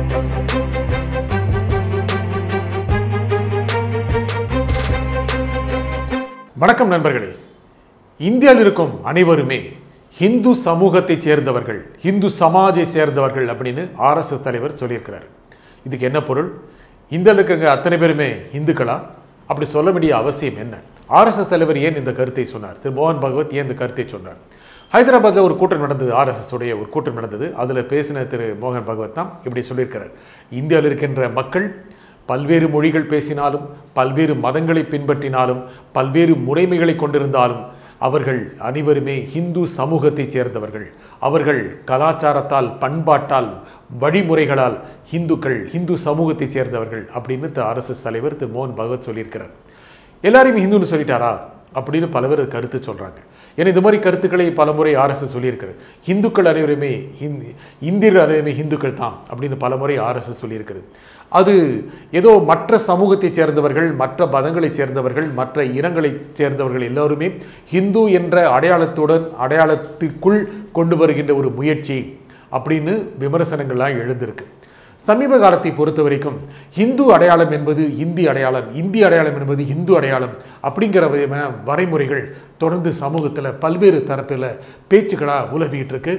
வணக்கம் நண்பர்களே. இந்தியாவில் இருக்கும் அனைவருமே இந்து சமூகத்தை சேர்ந்தவர்கள், இந்து சமாஜை சேர்ந்தவர்கள் அப்படின்னு ஆர்எஸ்எஸ் தலைவர் சொல்லியிருக்கிறார். இதுக்கு என்ன பொருள்? இந்தியாவில் இருக்கிற அத்தனை பேருமே இந்துக்களா? அப்படி சொல்ல வேண்டிய அவசியம் என்ன? ஆர்எஸ்எஸ் தலைவர் ஏன் இந்த கருத்தை சொன்னார்? திரு மோகன் பகவத் ஏன் இந்த கருத்தை சொன்னார்? ஹைதராபாத்தில் ஒரு கூட்டம் நடந்தது, ஆர்எஸ்எஸ் உடைய ஒரு கூட்டம் நடந்தது. அதில் பேசின திரு மோகன் பகவத் தான் இப்படி சொல்லியிருக்கிறார். இந்தியாவில் இருக்கின்ற மக்கள் பல்வேறு மொழிகள் பேசினாலும், பல்வேறு மதங்களை பின்பற்றினாலும், பல்வேறு முறைமைகளை கொண்டிருந்தாலும் அவர்கள் அனைவருமே இந்து சமூகத்தை சேர்ந்தவர்கள். அவர்கள் கலாச்சாரத்தால், பண்பாட்டால், வழிமுறைகளால் இந்துக்கள், இந்து சமூகத்தை சேர்ந்தவர்கள் அப்படின்னு ஆர்எஸ்எஸ் தலைவர் திரு மோகன் பகவத் சொல்லியிருக்கிறார். எல்லாரையுமே ஹிந்துன்னு சொல்லிட்டாரா அப்படின்னு பல பேர் கருத்து சொல்கிறாங்க. ஏன்னா இந்த மாதிரி கருத்துக்களை பல முறை ஆர்எஸ்எஸ் சொல்லியிருக்கிறது. இந்துக்கள் அனைவருமே இந்தியர்கள் அனைவருமே இந்துக்கள் தான் அப்படின்னு பல முறை ஆர்எஸ்எஸ் சொல்லியிருக்கிறது. அது ஏதோ மற்ற சமூகத்தை சேர்ந்தவர்கள், மற்ற மதங்களை சேர்ந்தவர்கள், மற்ற இனங்களை சேர்ந்தவர்கள் எல்லோருமே ஹிந்து என்ற அடையாளத்திற்குள் கொண்டு வருகின்ற ஒரு முயற்சி அப்படின்னு விமர்சனங்கள்லாம் எழுந்திருக்கு. சமீப காலத்தை பொறுத்த வரைக்கும் இந்து அடையாளம் என்பது இந்தி அடையாளம், இந்தி அடையாளம் என்பது இந்து அடையாளம் அப்படிங்கிற வரைமுறைகள் தொடர்ந்து சமூகத்தில் பல்வேறு தரப்பில் பேச்சுக்களாக உலவிக்கிட்டு இருக்கு.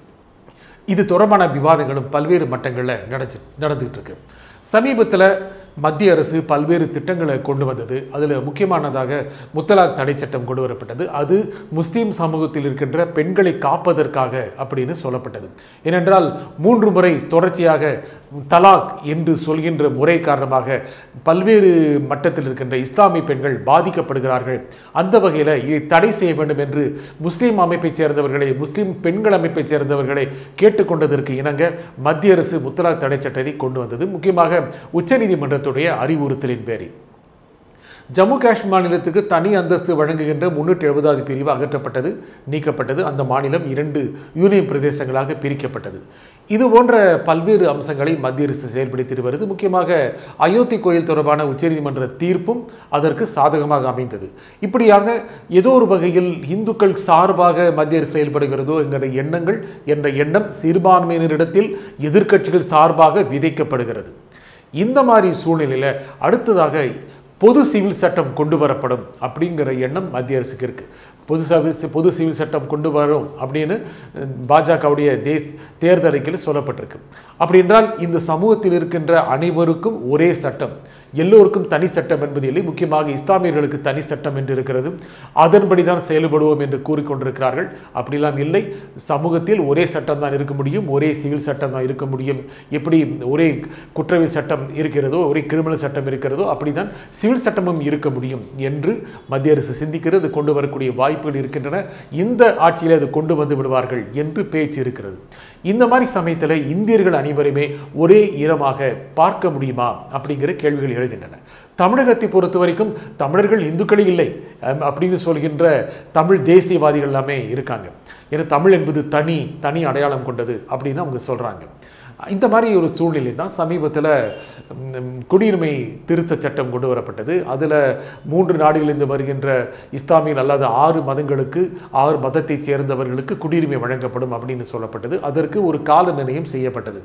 இது தொடர்பான விவாதங்களும் பல்வேறு மட்டங்களில் நடந்துகிட்டு இருக்கு. சமீபத்தில் மத்திய அரசு பல்வேறு திட்டங்களை கொண்டு வந்தது. அதில் முக்கியமானதாக முத்தலாக் தடை சட்டம் கொண்டு வரப்பட்டது. அது முஸ்லீம் சமூகத்தில் இருக்கின்ற பெண்களை காப்பதற்காக அப்படின்னு சொல்லப்பட்டது. ஏனென்றால் 3 முறை தொடர்ச்சியாக தலாக் என்று சொல்கின்ற முறை காரணமாக பல்வேறு மட்டத்தில் இருக்கின்ற இஸ்லாமிய பெண்கள் பாதிக்கப்படுகிறார்கள். அந்த வகையில் இதை தடை செய்ய வேண்டும் என்று முஸ்லீம் அமைப்பைச் சேர்ந்தவர்களை, முஸ்லீம் பெண்கள் அமைப்பைச் சேர்ந்தவர்களை கேட்டுக்கொண்டதற்கு இணங்க மத்திய அரசு முத்தலாக் தடை சட்டத்தை கொண்டு வந்தது. முக்கியமாக உச்சநீதிமன்றத்துடைய அறிவுறுத்தலின் பேரில் ஜம்மு காஷ்மீர் மாநிலத்துக்கு தனி அந்தஸ்து வழங்குகின்ற 370வது பிரிவு அகற்றப்பட்டது, நீக்கப்பட்டது. அந்த மாநிலம் 2 யூனியன் பிரதேசங்களாக பிரிக்கப்பட்டது. இது போன்ற பல்வேறு அம்சங்களை மத்திய அரசு செயல்படுத்தி வருது. முக்கியமாக அயோத்தி கோயில் தொடர்பான உச்சநீதிமன்ற தீர்ப்பும் அதற்கு சாதகமாக அமைந்தது. இப்படியாக ஏதோ ஒரு வகையில் இந்துக்கள் சார்பாக மத்திய அரசு செயல்படுகிறதோ என்ற எண்ணம் சிறுபான்மையினரிடத்தில் எதிர்க்கட்சிகள் சார்பாக விதைக்கப்படுகிறது. இந்த மாதிரி சூழ்நிலையில் அடுத்ததாக பொது சிவில் சட்டம் கொண்டு வரப்படும் அப்படிங்கிற எண்ணம் மத்திய அரசுக்கு இருக்குது. பொது சிவில் சட்டம் கொண்டு வரும் அப்படின்னு பாஜகவுடைய தேர்தல் அறிக்கையில் சொல்லப்பட்டிருக்கு. அப்படி என்றால் இந்த சமூகத்தில் இருக்கின்ற அனைவருக்கும் ஒரே சட்டம், எல்லோருக்கும் தனி சட்டம் என்பது இல்லை. முக்கியமாக இஸ்லாமியர்களுக்கு தனி சட்டம் என்று இருக்கிறது. அதன்படி தான் செயல்படுவோம் என்று கூறிக்கொண்டிருக்கிறார்கள். அப்படிலாம் இல்லை. சமூகத்தில் ஒரே சட்டம் தான் இருக்க முடியும், ஒரே சிவில் சட்டம் தான் இருக்க முடியும். எப்படி ஒரே குற்றவியல் சட்டம் இருக்கிறதோ, ஒரே கிரிமினல் சட்டம் இருக்கிறதோ அப்படிதான் சிவில் சட்டமும் இருக்க முடியும் என்று மத்திய அரசு சிந்திக்கிறது. கொண்டு வரக்கூடிய வாய்ப்புகள் இருக்கின்றன. இந்த ஆட்சியில் அது கொண்டு வந்து விடுவார்கள் என்று பேச்சு இருக்கிறது. இந்த மாதிரி சமயத்தில் இந்தியர்கள் அனைவருமே ஒரே இடமாக பார்க்க முடியுமா அப்படிங்கிற கேள்விகள் எழுகின்றன. தமிழகத்தை பொறுத்த வரைக்கும் தமிழர்கள் இந்துக்களே இல்லை அப்படின்னு சொல்கின்ற தமிழ் தேசியவாதிகள் எல்லாமே இருக்காங்க. ஏன்னா தமிழ் என்பது தனி அடையாளம் கொண்டது அப்படின்னு அவங்க சொல்கிறாங்க. இந்த மாதிரி ஒரு சூழ்நிலை தான் சமீபத்தில் குடியுரிமை திருத்த சட்டம் கொண்டு வரப்பட்டது. அதில் 3 நாடுகளிலிருந்து வருகின்ற இஸ்லாமியர்கள் அல்லாத 6 மதங்களுக்கு, 6 மதத்தைச் சேர்ந்தவர்களுக்கு குடியுரிமை வழங்கப்படும் அப்படின்னு சொல்லப்பட்டது. அதற்கு ஒரு கால நிர்ணயம் செய்யப்பட்டது.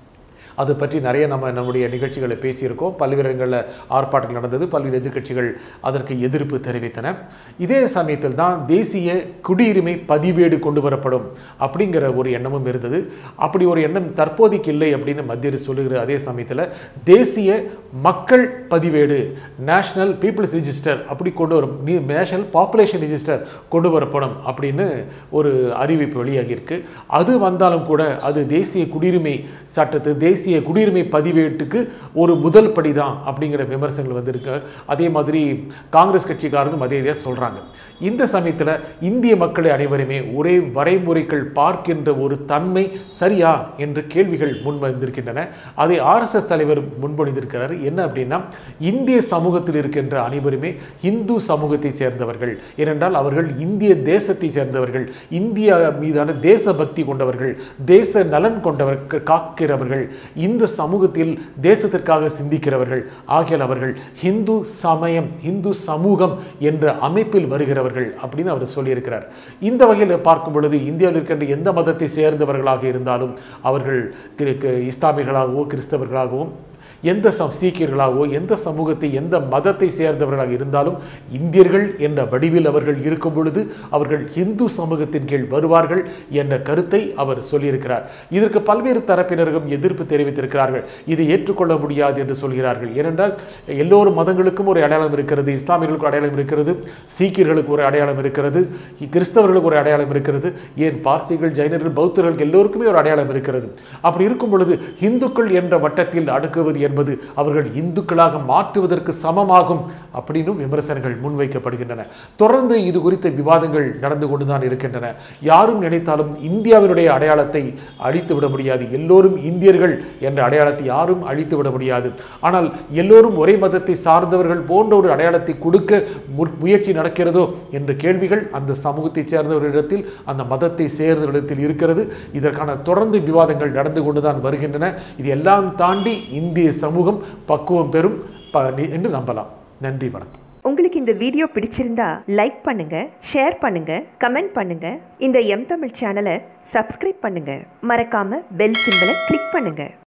அதை பற்றி நிறைய நம்முடைய நிகழ்ச்சிகளை பேசியிருக்கோம். பல்வேறு இடங்களில் ஆர்ப்பாட்டங்கள் நடந்தது. பல்வேறு எதிர்க்கட்சிகள் அதற்கு எதிர்ப்பு தெரிவித்தன. இதே சமயத்தில் தான் தேசிய குடியுரிமை பதிவேடு கொண்டு வரப்படும் அப்படிங்கிற ஒரு எண்ணமும் இருந்தது. அப்படி ஒரு எண்ணம் தற்போதைக்கு இல்லை அப்படின்னு மத்திய அரசு சொல்லுகிற அதே சமயத்தில் தேசிய மக்கள் பதிவேடு, நேஷனல் பீப்புள்ஸ் ரிஜிஸ்டர் அப்படி கொண்டு வரும், நேஷனல் பாப்புலேஷன் ரிஜிஸ்டர் கொண்டு வரப்படும் அப்படின்னு ஒரு அறிவிப்பு வெளியாகியிருக்கு. அது வந்தாலும் கூட அது தேசிய குடியுரிமை சட்டத்து, தேசிய குடியுரிமை பதிவேட்டுக்கு ஒரு முதல் படி தான் அப்படிங்கிற விமர்சனங்கள் வந்திருக்கு. அதே மாதிரி காங்கிரஸ் கட்சிக்காரரும் அதே சொல்றாங்க. இந்த சமயத்தில் இந்திய மக்களை அனைவருமே ஒரே வரைமுறைகள் பார்க்கின்ற ஒரு தன்மை சரியா என்ற கேள்விகள் முன்வந்திருக்கின்றன. அதை ஆர்எஸ்எஸ் தலைவர் முன்மொழிந்திருக்கிறார். என்ன அப்படின்னா, இந்திய சமூகத்தில் இருக்கின்ற அனைவருமே இந்து சமூகத்தை சேர்ந்தவர்கள். ஏனென்றால் அவர்கள் இந்திய தேசத்தை சேர்ந்தவர்கள், இந்தியா மீதான தேசபக்தி கொண்டவர்கள், தேச நலன் கொண்டவர்கள், காக்கிறவர்கள். இந்த சமூகத்தில் தேசத்திற்காக சிந்திக்கிறவர்கள். ஆகையால் அவர்கள் ஹிந்து சமயம், ஹிந்து சமூகம் என்ற அமைப்பில் வருகிறவர்கள் அப்படின்னு அவர் சொல்லியிருக்கிறார். இந்த வகையில் பார்க்கும் பொழுது இந்தியாவில் இருக்கின்ற எந்த மதத்தை சேர்ந்தவர்களாக இருந்தாலும் அவர்கள் இஸ்லாமியர்களாகவோ கிறிஸ்தவர்களாகவும் எந்த சீக்கியர்களாகவோ எந்த சமூகத்தை எந்த மதத்தை சேர்ந்தவர்களாக இருந்தாலும் இந்தியர்கள் என்ற வடிவில் அவர்கள் இருக்கும் பொழுது அவர்கள் இந்து சமூகத்தின் கீழ் வருவார்கள் என்ற கருத்தை அவர் சொல்லியிருக்கிறார். இதற்கு பல்வேறு தரப்பினரும் எதிர்ப்பு தெரிவித்திருக்கிறார்கள். இதை ஏற்றுக்கொள்ள முடியாது என்று சொல்கிறார்கள். ஏனென்றால் எல்லோரும் மதங்களுக்கும் ஒரு அடையாளம் இருக்கிறது. இஸ்லாமியர்களுக்கு அடையாளம் இருக்கிறது, சீக்கியர்களுக்கு ஒரு அடையாளம் இருக்கிறது, கிறிஸ்தவர்களுக்கு ஒரு அடையாளம் இருக்கிறது, ஏன் பார்சிகள், ஜைனர்கள், பௌத்தர்களுக்கு எல்லோருக்குமே ஒரு அடையாளம் இருக்கிறது. அப்படி இருக்கும் பொழுது இந்துக்கள் என்ற வட்டத்தில் அடுக்குவது என்பது அவர்கள் இந்துக்களாக மாற்றுவதற்கு சமமாகும் அப்படின்னு விமர்சனங்கள் முன்வைக்கப்படுகின்றன. தொடர்ந்து இது குறித்த விவாதங்கள் நடந்து கொண்டுதான் இருக்கின்றன. யாரும் நினைத்தாலும் இந்தியாவினுடைய அடையாளத்தை அழித்து விட முடியாது. எல்லோரும் இந்தியர்கள் என்ற அடையாளத்தை யாரும் அழித்து விட முடியாது. ஆனால் எல்லோரும் ஒரே மதத்தை சார்ந்தவர்கள் போன்ற ஒரு அடையாளத்தை கொடுக்க முயற்சி நடக்கிறதோ என்ற கேள்விகள் அந்த சமூகத்தை சேர்ந்தவர்களிடத்தில், அந்த மதத்தை சேர்ந்தவர்களிடத்தில் இருக்கிறது. இதற்கான தொடர்ந்து விவாதங்கள் நடந்து கொண்டுதான் வருகின்றன. இது எல்லாம் தாண்டி இந்திய சமூகம் பக்குவம் பெறும் என்று நம்பலாம். நன்றி, வணக்கம். உங்களுக்கு இந்த வீடியோ பிடிச்சிருந்தா லைக் பண்ணுங்க, ஷேர் பண்ணுங்க, கமெண்ட் பண்ணுங்க. இந்த எம் தமிழ் சேனலை சப்ஸ்கிரைப் பண்ணுங்க. மறக்காம பெல் சிம்பலை கிளிக் பண்ணுங்க.